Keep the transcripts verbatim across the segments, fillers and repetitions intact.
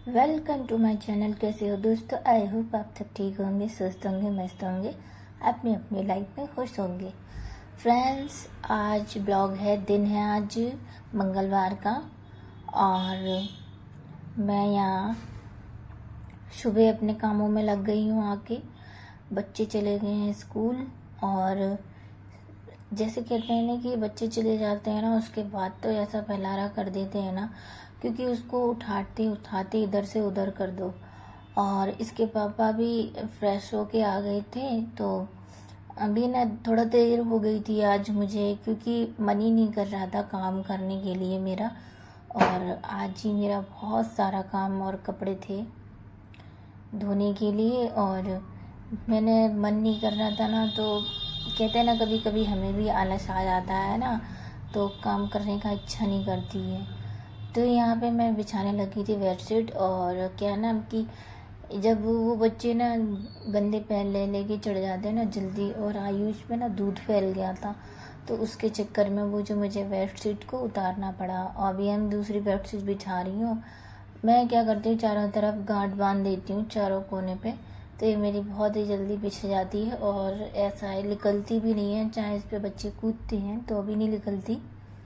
Welcome to my channel. कैसे हो दोस्तों? आई होप आप सब ठीक होंगे, स्वस्थ होंगे, मस्त होंगे, अपनी अपनी लाइफ में खुश होंगे। फ्रेंड्स, आज ब्लॉग है, दिन है आज मंगलवार का, और मैं यहाँ सुबह अपने कामों में लग गई हूँ। आके बच्चे चले गए हैं स्कूल, और जैसे कहते हैं ना कि बच्चे चले जाते हैं ना, उसके बाद तो ऐसा फैलारा कर देते हैं ना, क्योंकि उसको उठाते उठाते इधर से उधर कर दो। और इसके पापा भी फ्रेश होके आ गए थे, तो अभी ना थोड़ा देर हो गई थी आज मुझे, क्योंकि मन ही नहीं कर रहा था काम करने के लिए मेरा। और आज ही मेरा बहुत सारा काम और कपड़े थे धोने के लिए, और मैंने मन नहीं कर रहा था ना, तो कहते हैं ना कभी कभी हमें भी आलस आ जाता है ना, तो काम करने का इच्छा नहीं करती है। तो यहाँ पे मैं बिछाने लगी थी बेडशीट, और क्या ना कि जब वो बच्चे ना गंदे पैर ले लेके चढ़ जाते हैं ना जल्दी, और आयुष में ना दूध फैल गया था, तो उसके चक्कर में वो जो मुझे बेडशीट को उतारना पड़ा। और अभी हम दूसरी बेडशीट बिछा रही हूँ। मैं क्या करती हूँ, चारों तरफ गांठ बांध देती हूँ चारों कोने पे, तो ये मेरी बहुत ही जल्दी बिछ जाती है, और ऐसा है निकलती भी नहीं है, चाहे इस पे बच्चे कूदते हैं तो भी नहीं निकलती,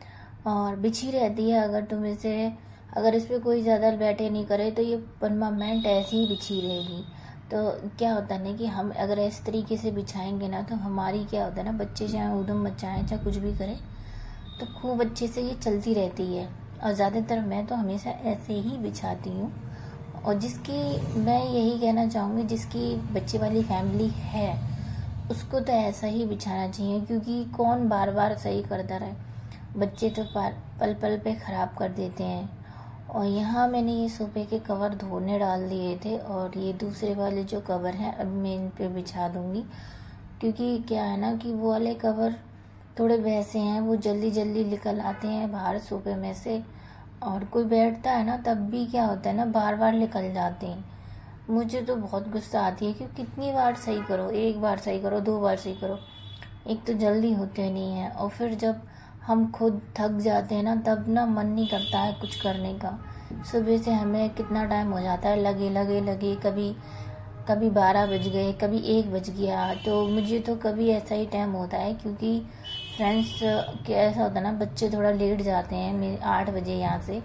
और बिछी रहती है। अगर तुम इसे अगर इस पर कोई ज़्यादा बैठे नहीं करे तो ये परमानेंट ऐसी ही बिछी रहेगी। तो क्या होता है ना कि हम अगर इस तरीके से बिछाएंगे ना, तो हमारी क्या होता है ना, बच्चे चाहे ऊधम मचाएं चाहे कुछ भी करें, तो खूब अच्छे से ये चलती रहती है। और ज़्यादातर मैं तो हमेशा ऐसे ही बिछाती हूँ। और जिसकी मैं यही कहना चाहूँगी, जिसकी बच्चे वाली फैमिली है उसको तो ऐसा ही बिछाना चाहिए, क्योंकि कौन बार बार सही करता रहे, बच्चे तो पल पल पे ख़राब कर देते हैं। और यहाँ मैंने ये सोफे के कवर धोने डाल दिए थे, और ये दूसरे वाले जो कवर हैं अब मैं इन पे बिछा दूँगी, क्योंकि क्या है ना कि वो वाले कवर थोड़े वैसे हैं, वो जल्दी जल्दी निकल आते हैं बाहर सोफे में से, और कोई बैठता है ना तब भी क्या होता है ना, बार बार निकल जाते हैं। मुझे तो बहुत गुस्सा आती है कि कितनी बार सही करो, एक बार सही करो, दो बार सही करो, एक तो जल्दी होते नहीं है। और फिर जब हम खुद थक जाते हैं ना, तब ना मन नहीं करता है कुछ करने का। सुबह से हमें कितना टाइम हो जाता है लगे लगे लगे, कभी कभी बारह बज गए, कभी एक बज गया। तो मुझे तो कभी ऐसा ही टाइम होता है, क्योंकि फ्रेंड्स क्या ऐसा होता है ना, बच्चे थोड़ा लेट जाते हैं मेरे आठ बजे यहाँ से,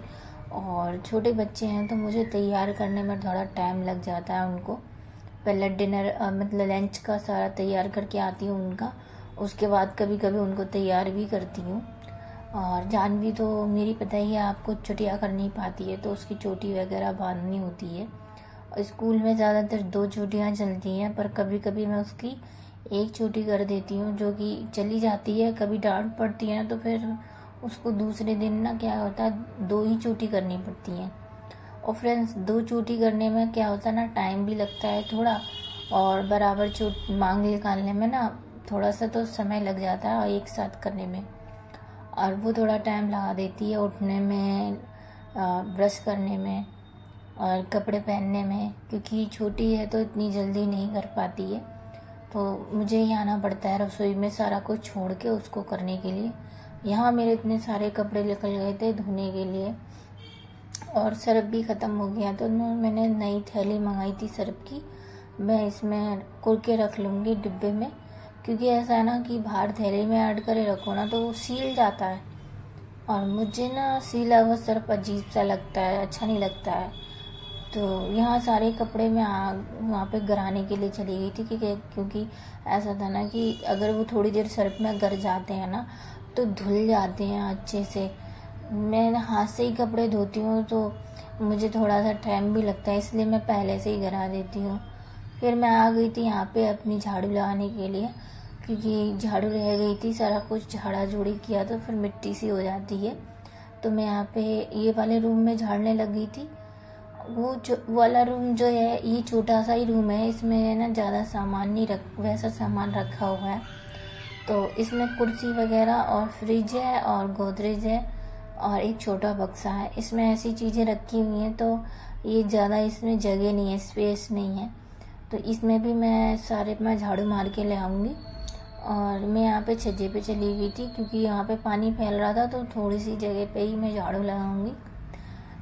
और छोटे बच्चे हैं तो मुझे तैयार करने में थोड़ा टाइम लग जाता है उनको। पहले डिनर मतलब लंच का सारा तैयार करके आती हूँ उनका, उसके बाद कभी कभी उनको तैयार भी करती हूँ। और जानवी तो मेरी पता ही है आपको, चुटिया कर नहीं पाती है, तो उसकी चोटी वगैरह बांधनी होती है। और स्कूल में ज़्यादातर दो चोटियाँ चलती हैं, पर कभी कभी मैं उसकी एक चोटी कर देती हूँ, जो कि चली जाती है। कभी डांट पड़ती है ना, तो फिर उसको दूसरे दिन ना क्या होता है, दो ही चोटी करनी पड़ती हैं। और फ्रेंड्स, दो चोटी करने में क्या होता है ना, टाइम भी लगता है थोड़ा, और बराबर चोट मांग निकालने में ना थोड़ा सा तो समय लग जाता है, और एक साथ करने में, और वो थोड़ा टाइम लगा देती है उठने में, ब्रश करने में, और कपड़े पहनने में, क्योंकि छोटी है तो इतनी जल्दी नहीं कर पाती है। तो मुझे ही आना पड़ता है रसोई में सारा कुछ छोड़ के उसको करने के लिए। यहाँ मेरे इतने सारे कपड़े निकल गए थे धोने के लिए, और सर्फ भी ख़त्म हो गया, तो मैंने नई थैली मंगाई थी सर्फ की। मैं इसमें कुर के रख लूँगी डिब्बे में, क्योंकि ऐसा है ना कि बाहर थैली में ऐड करे रखो ना तो वो सील जाता है, और मुझे ना सीला हुआ सर्फ अजीब सा लगता है, अच्छा नहीं लगता है। तो यहाँ सारे कपड़े मैं वहाँ पे गराने के लिए चली गई थी, क्योंकि क्योंकि ऐसा था ना कि अगर वो थोड़ी देर सर्फ में गर जाते हैं ना तो धुल जाते हैं अच्छे से। मैं हाथ से ही कपड़े धोती हूँ, तो मुझे थोड़ा सा टाइम भी लगता है, इसलिए मैं पहले से ही गरा देती हूँ। फिर मैं आ गई थी यहाँ पे अपनी झाड़ू लगाने के लिए, क्योंकि झाड़ू रह गई थी, सारा कुछ झाड़ा झूड़ी किया तो फिर मिट्टी सी हो जाती है। तो मैं यहाँ पे ये वाले रूम में झाड़ने लग गई थी। वो जो वाला रूम जो है, ये छोटा सा ही रूम है, इसमें ना ज़्यादा सामान नहीं रख वैसा सामान रखा हुआ है। तो इसमें कुर्सी वगैरह और फ्रिज है और गोदरेज है और एक छोटा बक्सा है, इसमें ऐसी चीज़ें रखी हुई हैं, तो ये ज़्यादा इसमें जगह नहीं है, स्पेस नहीं है। तो इसमें भी मैं सारे मैं झाड़ू मार के ले आऊँगी। और मैं यहाँ पे छज्जे पे चली गई थी, क्योंकि यहाँ पे पानी फैल रहा था, तो थोड़ी सी जगह पे ही मैं झाड़ू लगाऊंगी।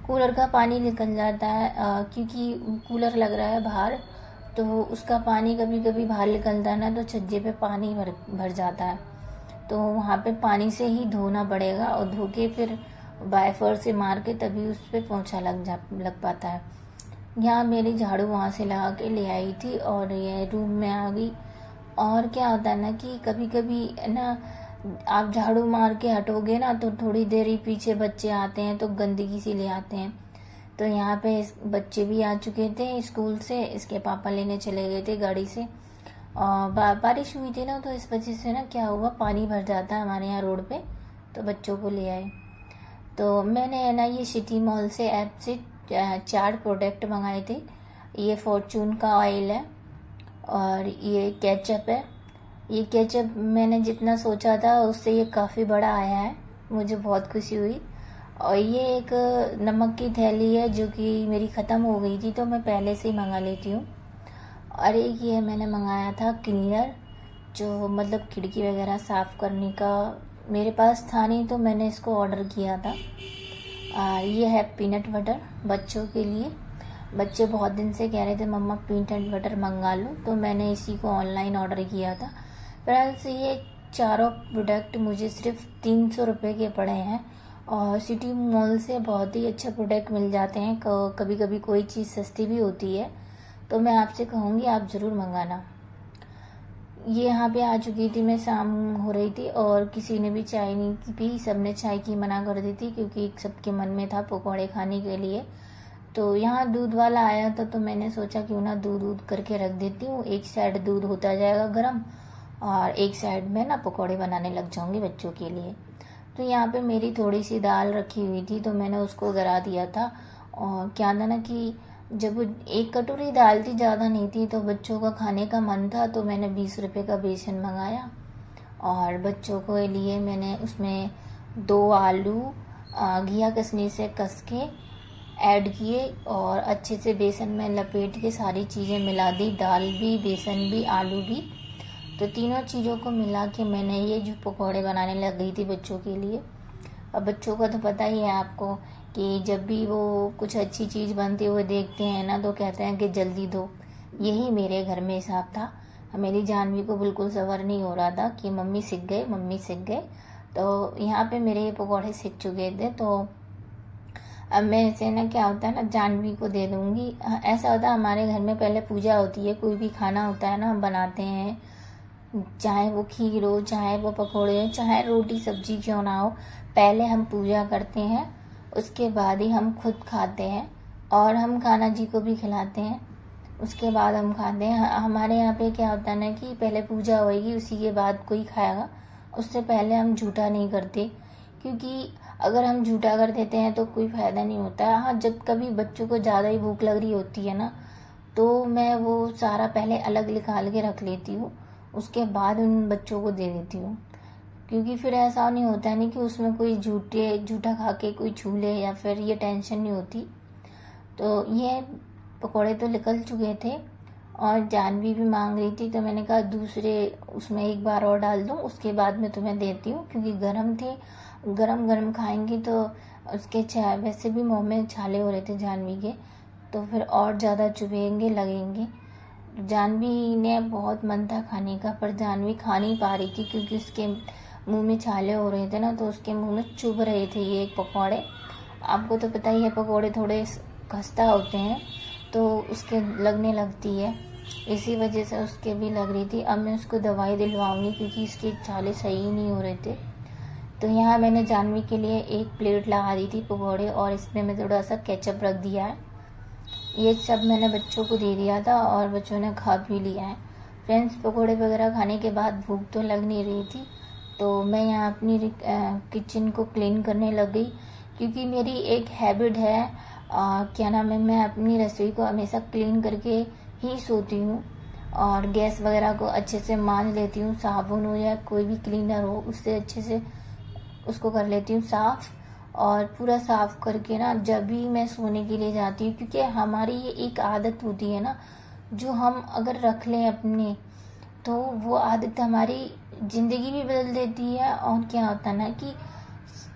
कूलर का पानी निकल जाता है, आ, क्योंकि कूलर लग रहा है बाहर, तो उसका पानी कभी कभी बाहर निकलता है ना, तो छज्जे पे पानी भर भर जाता है। तो वहाँ पे पानी से ही धोना पड़ेगा, और धो के फिर वाइपर से मार के तभी उस पर पोंछा लग जा लग पाता है। यहाँ मेरी झाड़ू वहाँ से लगा के ले आई थी और ये रूम में आ गई। और क्या होता है ना कि कभी कभी ना आप झाड़ू मार के हटोगे ना, तो थोड़ी देर ही पीछे बच्चे आते हैं तो गंदगी सी ले आते हैं। तो यहाँ पे बच्चे भी आ चुके थे स्कूल से, इसके पापा लेने चले गए थे गाड़ी से। और बा, बारिश हुई थी ना, तो इस वजह से ना क्या हुआ, पानी भर जाता है हमारे यहाँ रोड पे, तो बच्चों को ले आए। तो मैंने ना ये सिटी मॉल से ऐप से चार प्रोडक्ट मंगाए थे। ये फॉर्चून का ऑयल है और ये केचप है। ये केचप मैंने जितना सोचा था उससे ये काफ़ी बड़ा आया है, मुझे बहुत खुशी हुई। और ये एक नमक की थैली है जो कि मेरी ख़त्म हो गई थी, तो मैं पहले से ही मंगा लेती हूँ। और एक ये मैंने मंगाया था क्लीनर, जो मतलब खिड़की वगैरह साफ़ करने का, मेरे पास था नहीं तो मैंने इसको ऑर्डर किया था। और ये है पीनट बटर बच्चों के लिए। बच्चे बहुत दिन से कह रहे थे मम्मा पीनट बटर मंगा लो, तो मैंने इसी को ऑनलाइन ऑर्डर किया था। फ्रेंड्स, ये चारों प्रोडक्ट मुझे सिर्फ तीन सौ रुपये के पड़े हैं, और सिटी मॉल से बहुत ही अच्छे प्रोडक्ट मिल जाते हैं। कभी कभी कोई चीज़ सस्ती भी होती है, तो मैं आपसे कहूँगी आप ज़रूर मंगाना। ये यहाँ पे आ चुकी थी मैं, शाम हो रही थी और किसी ने भी चाय नहीं पी, सबने चाय की मना कर दी थी क्योंकि सबके मन में था पकौड़े खाने के लिए। तो यहाँ दूध वाला आया था, तो मैंने सोचा क्यों ना दूध दूध करके रख देती हूँ, एक साइड दूध होता जाएगा गर्म और एक साइड में ना पकौड़े बनाने लग जाऊँगी बच्चों के लिए। तो यहाँ पे मेरी थोड़ी सी दाल रखी हुई थी, तो मैंने उसको गरा दिया था। और क्या था ना कि जब एक कटोरी दाल थी, ज़्यादा नहीं थी, तो बच्चों का खाने का मन था, तो मैंने बीस रुपए का बेसन मंगाया और बच्चों को लिए मैंने उसमें दो आलू घिया कसनी से कस के ऐड किए और अच्छे से बेसन में लपेट के सारी चीज़ें मिला दी, दाल भी, बेसन भी, आलू भी। तो तीनों चीज़ों को मिला के मैंने ये जो पकौड़े बनाने लग गई थी बच्चों के लिए। अब बच्चों का तो पता ही है आपको कि जब भी वो कुछ अच्छी चीज़ बनते हुए देखते हैं ना, तो कहते हैं कि जल्दी दो। यही मेरे घर में हिसाब था। मेरी जानवी को बिल्कुल सबर नहीं हो रहा था कि मम्मी सीख गए, मम्मी सीख गए। तो यहाँ पे मेरे ये पकौड़े सीख चुके थे, तो अब मैं इसे ना क्या होता है ना जानवी को दे दूँगी। ऐसा होता है हमारे घर में पहले पूजा होती है, कोई भी खाना होता है ना हम बनाते हैं, चाहे वो खीर हो, चाहे वो पकौड़े हो, चाहे रोटी सब्जी क्यों ना हो, पहले हम पूजा करते हैं, उसके बाद ही हम खुद खाते हैं और हम खाना जी को भी खिलाते हैं, उसके बाद हम खाते हैं। हमारे यहाँ पे क्या होता है ना कि पहले पूजा होएगी, उसी के बाद कोई खाएगा, उससे पहले हम झूठा नहीं करते, क्योंकि अगर हम झूठा कर देते हैं तो कोई फ़ायदा नहीं होता है। हाँ, जब कभी बच्चों को ज़्यादा ही भूख लग रही होती है ना, तो मैं वो सारा पहले अलग निकाल के रख लेती हूँ, उसके बाद उन बच्चों को दे देती हूँ, क्योंकि फिर ऐसा नहीं होता है नहीं कि उसमें कोई झूठे झूठा खा के कोई छू ले, या फिर ये टेंशन नहीं होती। तो ये पकोड़े तो निकल चुके थे और जानवी भी मांग रही थी, तो मैंने कहा दूसरे उसमें एक बार और डाल दूँ, उसके बाद मैं तुम्हें देती हूँ, क्योंकि गरम थे, गरम गरम खाएंगी तो उसके चाय वैसे भी मुँह में छाले हो रहे थे जानवी के, तो फिर और ज़्यादा चुभेंगे लगेंगे। जानवी ने बहुत मन था खाने का, पर जानवी खा नहीं पा रही थी क्योंकि उसके मुंह में छाले हो रहे थे ना, तो उसके मुंह में चुभ रहे थे ये पकौड़े। आपको तो पता ही है पकौड़े थोड़े खस्ता होते हैं, तो उसके लगने लगती है, इसी वजह से उसके भी लग रही थी। अब मैं उसको दवाई दिलवाऊंगी क्योंकि इसके छाले सही नहीं हो रहे थे। तो यहाँ मैंने जानवी के लिए एक प्लेट लगा दी थी पकौड़े, और इसमें मैं थोड़ा सा केचप रख दिया है। ये सब मैंने बच्चों को दे दिया था और बच्चों ने खा भी लिया है। फ्रेंड्स, पकौड़े वगैरह खाने के बाद भूख तो लग नहीं रही थी, तो मैं यहाँ अपनी किचन को क्लीन करने लग गई, क्योंकि मेरी एक हैबिट है, आ, क्या नाम है, मैं अपनी रसोई को हमेशा क्लीन करके ही सोती हूँ, और गैस वगैरह को अच्छे से मांज लेती हूँ, साबुन हो या कोई भी क्लीनर हो उससे अच्छे से उसको कर लेती हूँ साफ़। और पूरा साफ़ करके ना जब भी मैं सोने के लिए जाती हूँ, क्योंकि हमारी ये एक आदत होती है ना, जो हम अगर रख लें अपने, तो वो आदत हमारी ज़िंदगी भी बदल देती है। और क्या होता है ना कि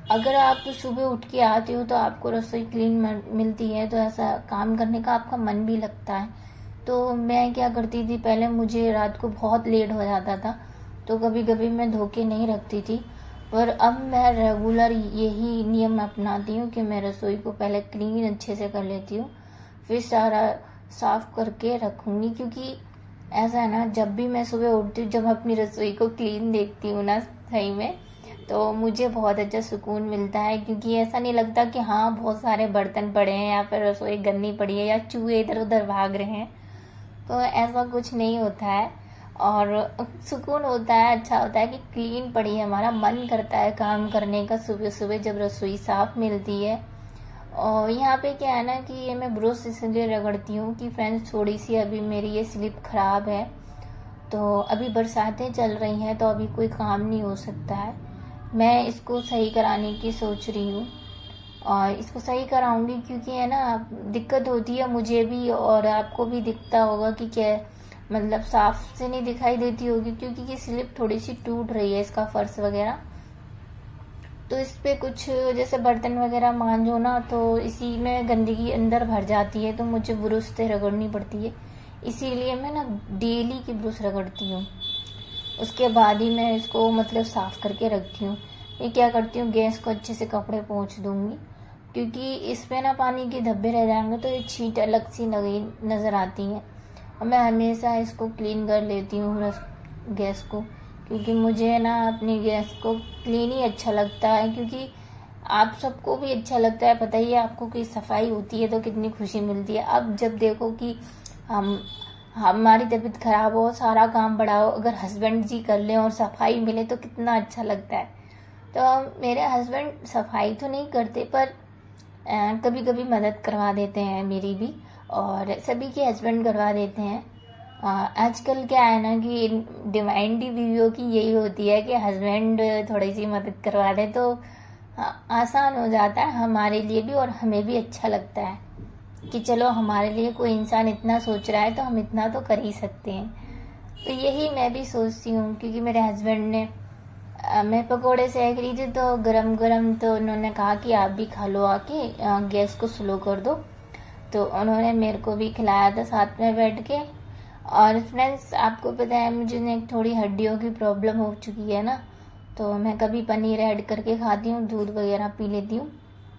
अगर आप सुबह उठ के आते हो तो आपको रसोई क्लीन मिलती है तो ऐसा काम करने का आपका मन भी लगता है। तो मैं क्या करती थी, पहले मुझे रात को बहुत लेट हो जाता था तो कभी कभी मैं धो के नहीं रखती थी, पर अब मैं रेगुलर यही नियम अपनाती हूँ कि मैं रसोई को पहले क्लीन अच्छे से कर लेती हूँ, फिर सारा साफ करके रखूँगी। क्योंकि ऐसा है ना, जब भी मैं सुबह उठती हूँ, जब अपनी रसोई को क्लीन देखती हूँ ना सही में, तो मुझे बहुत अच्छा सुकून मिलता है। क्योंकि ऐसा नहीं लगता कि हाँ बहुत सारे बर्तन पड़े हैं या फिर रसोई गंदी पड़ी है या चूहे इधर उधर भाग रहे हैं, तो ऐसा कुछ नहीं होता है और सुकून होता है, अच्छा होता है कि क्लीन पड़ी है। हमारा मन करता है काम करने का सुबह सुबह जब रसोई साफ मिलती है। और यहाँ पे क्या है ना कि ये मैं ब्रश इसलिए रगड़ती हूँ कि फ्रेंड्स थोड़ी सी अभी मेरी ये स्लिप खराब है, तो अभी बरसातें चल रही हैं तो अभी कोई काम नहीं हो सकता है। मैं इसको सही कराने की सोच रही हूँ और इसको सही कराऊंगी, क्योंकि है ना दिक्कत होती है मुझे भी और आपको भी दिखता होगा कि क्या मतलब साफ से नहीं दिखाई देती होगी, क्योंकि ये स्लिप थोड़ी सी टूट रही है इसका फर्श वगैरह। तो इस पे कुछ जैसे बर्तन वगैरह मांजो ना तो इसी में गंदगी अंदर भर जाती है, तो मुझे ब्रश से रगड़नी पड़ती है। इसीलिए मैं ना डेली की ब्रश रगड़ती हूँ, उसके बाद ही मैं इसको मतलब साफ करके रखती हूँ। ये क्या करती हूँ, गैस को अच्छे से कपड़े पोंछ दूंगी, क्योंकि इसमें ना पानी के धब्बे रह जाएंगे तो ये छींट अलग सी लगी नज़र आती हैं। और मैं हमेशा इसको क्लीन कर लेती हूँ गैस को, क्योंकि मुझे ना अपनी गैस को क्लीन ही अच्छा लगता है। क्योंकि आप सबको भी अच्छा लगता है, पता ही है आपको कि सफाई होती है तो कितनी खुशी मिलती है। अब जब देखो कि हम हमारी तबीयत खराब हो, सारा काम बड़ा हो, अगर हस्बैंड जी कर लें और सफाई मिले तो कितना अच्छा लगता है। तो मेरे हस्बैंड सफाई तो नहीं करते पर कभी कभी मदद करवा देते हैं मेरी भी, और सभी के हस्बैंड करवा देते हैं। आजकल क्या है ना कि डिमांड ही बीवियों की यही होती है कि हस्बैंड थोड़ी सी मदद करवा दे तो आसान हो जाता है हमारे लिए भी, और हमें भी अच्छा लगता है कि चलो हमारे लिए कोई इंसान इतना सोच रहा है तो हम इतना तो कर ही सकते हैं। तो यही मैं भी सोचती हूँ, क्योंकि मेरे हस्बैंड ने आ, मैं पकोड़े सेक रही थी तो गरम गरम, तो उन्होंने कहा कि आप भी खा लो आके, गैस को स्लो कर दो, तो उन्होंने मेरे को भी खिलाया था साथ में बैठ के। और फ्रेंड्स आपको पता है मुझे थोड़ी हड्डियों की प्रॉब्लम हो चुकी है ना, तो मैं कभी पनीर ऐड करके खाती हूँ, दूध वगैरह पी लेती हूँ।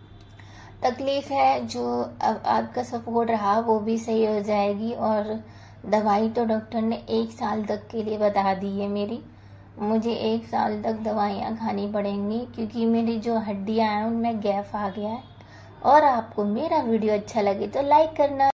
तकलीफ है, जो अब आपका सपोर्ट रहा वो भी सही हो जाएगी। और दवाई तो डॉक्टर ने एक साल तक के लिए बता दी है मेरी, मुझे एक साल तक दवाइयाँ खानी पड़ेंगी, क्योंकि मेरी जो हड्डियाँ हैं उनमें गैप आ गया है। और आपको मेरा वीडियो अच्छा लगे तो लाइक करना।